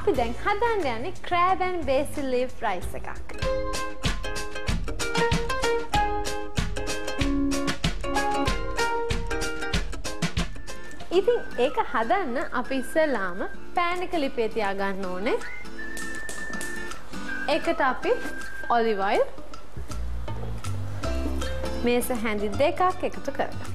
අපි දැන් හදන්න යන්නේ crab and basil leaf rice එකක්. ඉතින් ඒක හදන්න අපි ඉස්සෙල්ලාම pan එක ලිපේ තියාගන්න ඕනේ. ඒකට අපි olive oil මේස හැඳි දෙකක් එකතු කරගන්න.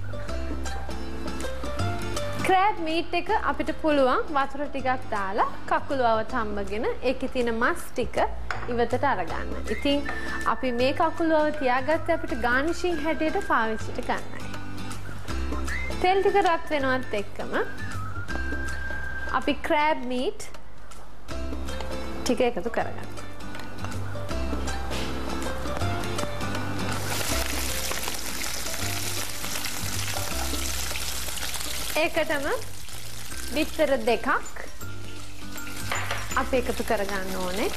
crab meat එක අපිට පුළුවන් වතුර ටිකක් දාලා කකුලුවව තම්බගෙන ඒකේ තියෙන මස් ටික ඉවතට අරගන්න. ඉතින් අපි මේ කකුලුවව තියාගත්තේ අපිට garnishing හැටියට පාවිච්චිට ගන්නයි. තෙල් ටික රත් වෙනවත් එක්කම අපි crab meat ටික එකතු කරගන්න. ඒකටම බිත්තර දෙකක් අපි එකතු කරගන්න ඕනේ.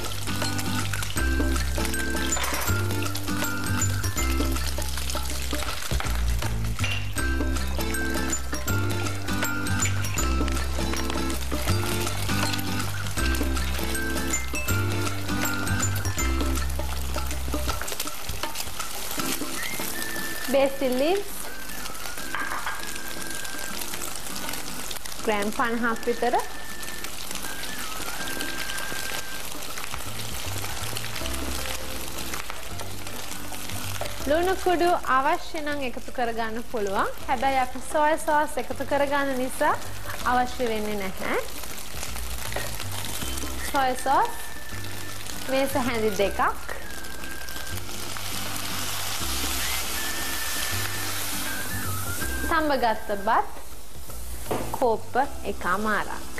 basil leaves gram 50ක් විතර. ලුණු කුඩු අවශ්‍ය නම් එකතු කරගන්න පුළුවන්. හැබැයි අපි soy sauce එකතු කරගන්න නිසා අවශ්‍ය වෙන්නේ නැහැ. soy sauce මේස හැඳි දෙකක්. තඹගත්ත බත් කෝප්ප එකමාරක්.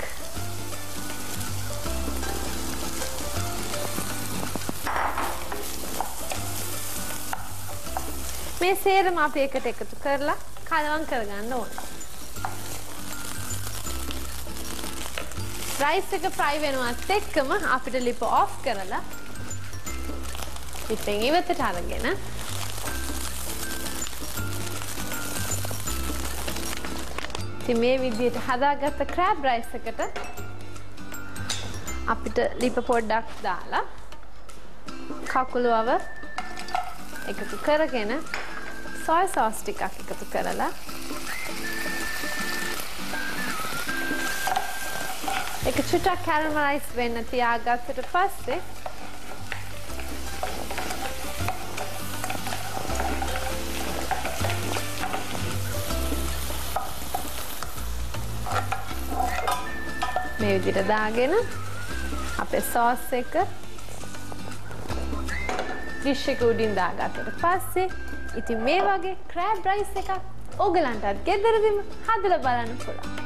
මේ සේරම අපි එකට එකතු කරලා කලවම් කරගන්න ඕනේ. රයිස් එක ෆ්‍රයි වෙනවත් එක්කම අපිට ලිප ඔෆ් කරලා ලිපෙන් ඉවතට අරගෙන ඉතින් මේ විදිහට හදාගත්ත crab rice එකට අපිට ලිප පොඩ්ඩක් දාලා කකුලුවව එකතු කරගෙන soy sauce ටිකක් එකතු කරලා ඒක චුට්ටක් caramelize වෙන්න තියාගත්තට පස්සේ මේ විදිහට දාගෙන අපේ sauce එක dish එක උඩින් දාගත්තට පස්සේ ඉතින් මේ වගේ crab rice එකක් ඕගලන්ටත් ගෙදරදීම හදලා බලන්න පුළුවන්.